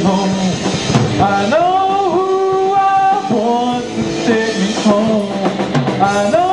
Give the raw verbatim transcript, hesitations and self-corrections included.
home. I know who I want to take me home. I know